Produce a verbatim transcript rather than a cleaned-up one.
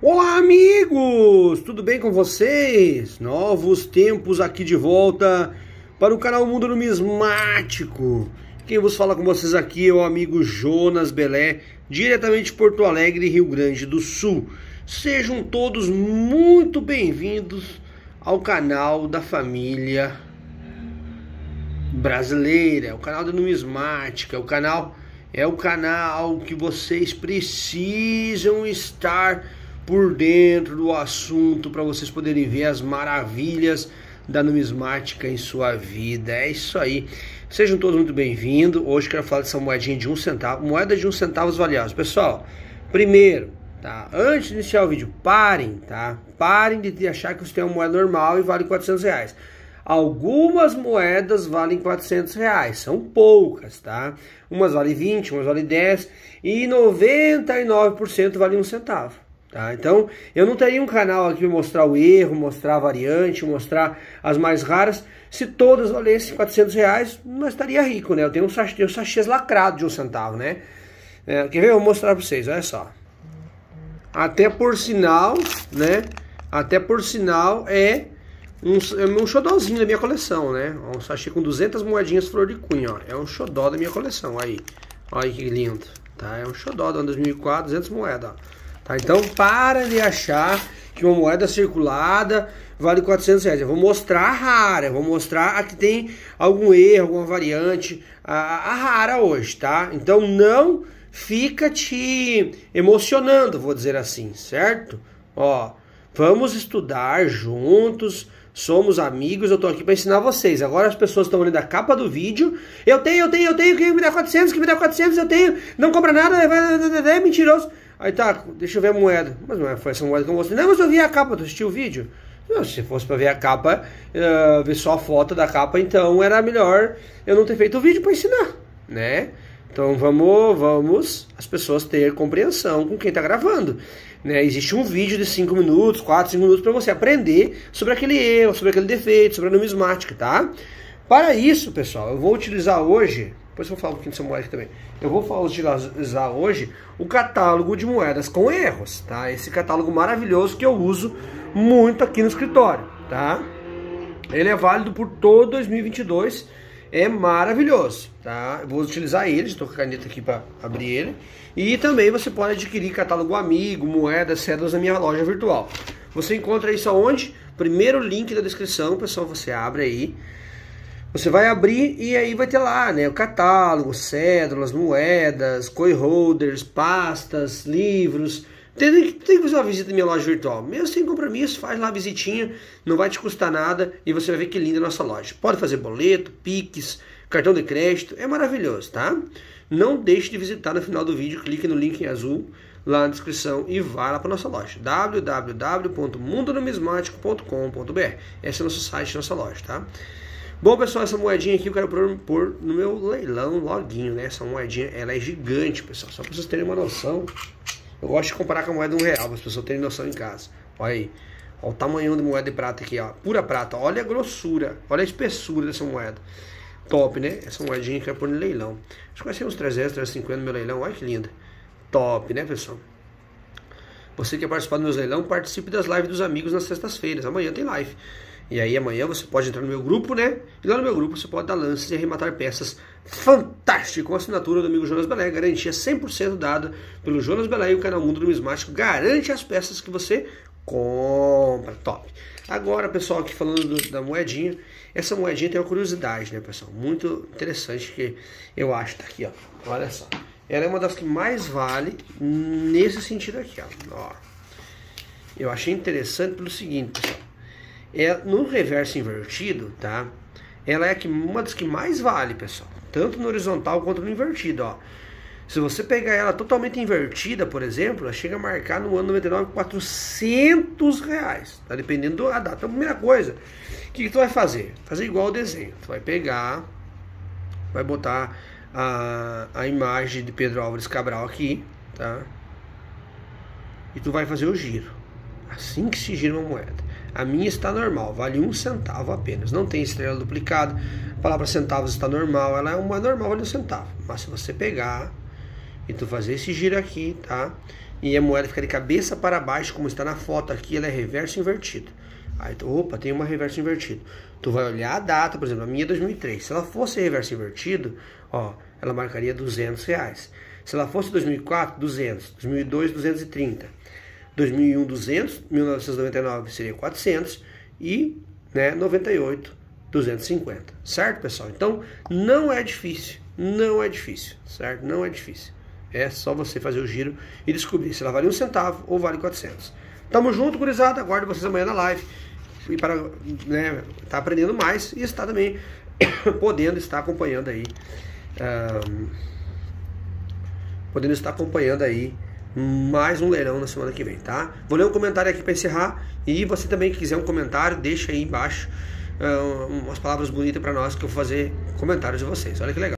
Olá, amigos! Tudo bem com vocês? Novos tempos aqui de volta para o canal Mundo Numismático. Quem vos fala com vocês aqui é o amigo Jonas Belé, diretamente de Porto Alegre, Rio Grande do Sul. Sejam todos muito bem-vindos ao canal da família brasileira, o canal da numismática, o canal é o canal que vocês precisam estar por dentro do assunto para vocês poderem ver as maravilhas da numismática em sua vida. É isso aí. Sejam todos muito bem-vindos. Hoje quero falar dessa moedinha de um centavo, moeda de um centavo valiosa. Pessoal, primeiro, tá? Antes de iniciar o vídeo, parem, tá? Parem de achar que você tem uma moeda normal e vale quatrocentos reais. Algumas moedas valem quatrocentos reais, são poucas, tá? Umas valem vinte, umas valem dez e noventa e nove por cento valem um centavo. Tá? Então, eu não teria um canal aqui para mostrar o erro, mostrar a variante, mostrar as mais raras. Se todas valessem quatrocentos reais, não estaria rico, né? Eu tenho um sachê, um sachês lacrado de um centavo, né? É, quer ver? Eu vou mostrar para vocês, olha só. Até por sinal, né? Até por sinal é um, é um xodózinho da minha coleção, né? Um sachê com duzentas moedinhas flor de cunha, ó. É um xodó da minha coleção, aí. Olha que lindo, tá? É um xodó do ano dois mil e quatro, duzentas moedas, ó. Tá, então para de achar que uma moeda circulada vale quatrocentos reais. Eu vou mostrar a rara, eu vou mostrar a que tem algum erro, alguma variante, a, a rara hoje, tá? Então não fica te emocionando, vou dizer assim, certo? Ó, vamos estudar juntos, somos amigos, eu tô aqui para ensinar vocês. Agora as pessoas estão olhando a capa do vídeo. Eu tenho, eu tenho, eu tenho, quem me dá quatrocentos, quem me dá quatrocentos, eu tenho, não compra nada, é, é mentiroso. Aí tá, deixa eu ver a moeda. Mas não foi essa moeda que eu mostrei. Não, mas eu vi a capa, tu assistiu o vídeo? Não, se fosse pra ver a capa, uh, ver só a foto da capa, então era melhor eu não ter feito o vídeo pra ensinar, né? Então vamos, vamos as pessoas ter compreensão com quem tá gravando, né? Existe um vídeo de cinco minutos, quatro, cinco minutos pra você aprender sobre aquele erro, sobre aquele defeito, sobre a numismática, tá? Para isso, pessoal, eu vou utilizar hoje... Depois eu vou falar um pouquinho dessa moeda aqui também. Eu vou utilizar hoje o catálogo de moedas com erros, tá? Esse catálogo maravilhoso que eu uso muito aqui no escritório, tá? Ele é válido por todo dois mil e vinte e dois, é maravilhoso, tá? Eu vou utilizar ele, estou com a caneta aqui para abrir ele. E também você pode adquirir catálogo amigo, moedas, cédulas na minha loja virtual. Você encontra isso aonde? Primeiro link da descrição, pessoal, você abre aí. Você vai abrir e aí vai ter lá, né, o catálogo, cédulas, moedas, coin holders, pastas, livros. Tem, tem que fazer uma visita na minha loja virtual. Mesmo sem compromisso, faz lá a visitinha, não vai te custar nada e você vai ver que linda a nossa loja. Pode fazer boleto, Pix, cartão de crédito, é maravilhoso, tá? Não deixe de visitar no final do vídeo, clique no link em azul lá na descrição e vá lá para nossa loja, w w w ponto mundo numismático ponto com ponto b r. Esse é o nosso site, nossa loja, tá? Bom, pessoal, essa moedinha aqui eu quero pôr, pôr no meu leilão loguinho, né? Essa moedinha, ela é gigante, pessoal. Só para vocês terem uma noção. Eu gosto de comparar com a moeda de um real, para as pessoas terem noção em casa. Olha aí. Olha o tamanho da moeda de prata aqui, ó. Pura prata. Olha a grossura. Olha a espessura dessa moeda. Top, né? Essa moedinha que eu quero pôr no leilão. Acho que vai ser uns trezentos, trezentos e cinquenta no meu leilão. Olha que linda. Top, né, pessoal? Você que quer participar do meu leilão, participe das lives dos amigos nas sextas-feiras. Amanhã tem live. E aí amanhã você pode entrar no meu grupo, né? E lá no meu grupo você pode dar lances e arrematar peças fantásticas com a assinatura do amigo Jonas Belé. Garantia cem por cento dada pelo Jonas Belé e o canal Mundo Numismático. Garante as peças que você compra. Top! Agora, pessoal, aqui falando do, da moedinha. Essa moedinha tem uma curiosidade, né, pessoal? Muito interessante que eu acho. Tá aqui, ó. Olha só. Ela é uma das que mais vale nesse sentido aqui, ó. ó. Eu achei interessante pelo seguinte, pessoal. É, no reverso invertido, tá? Ela é a que, uma das que mais vale, pessoal. Tanto no horizontal quanto no invertido, ó. Se você pegar ela totalmente invertida, por exemplo, ela chega a marcar no ano noventa e nove quatrocentos reais. Tá? Dependendo da data. Então, a primeira coisa, o que, que tu vai fazer? Fazer igual o desenho. Tu vai pegar, vai botar a, a imagem de Pedro Álvares Cabral aqui, tá? E tu vai fazer o giro. Assim que se gira uma moeda. A minha está normal, vale um centavo apenas. Não tem estrela duplicada. A palavra centavos está normal. Ela é uma normal, vale um centavo. Mas se você pegar e tu fazer esse giro aqui, tá? e a moeda fica de cabeça para baixo, como está na foto aqui, ela é reverso invertido. Aí, tu, opa, tem uma reverso invertido. Tu vai olhar a data, por exemplo, a minha é dois mil e três. Se ela fosse reverso invertido, ó, ela marcaria duzentos reais. Se ela fosse dois mil e quatro, duzentos. dois mil e dois, duzentos e trinta. dois mil e um, duzentos. mil novecentos e noventa e nove seria quatrocentos. E, né, noventa e oito, duzentos e cinquenta. Certo, pessoal? Então, não é difícil. Não é difícil, certo? Não é difícil. É só você fazer o giro e descobrir se ela vale um centavo ou vale quatrocentos. Tamo junto, gurizada. Aguardo vocês amanhã na live. E para, né, tá aprendendo mais e está também podendo estar acompanhando aí. Um, podendo estar acompanhando aí mais um leilão na semana que vem, tá? Vou ler um comentário aqui para encerrar. E você também que quiser um comentário, deixa aí embaixo uh, umas palavras bonitas para nós que eu vou fazer comentários de vocês. Olha que legal.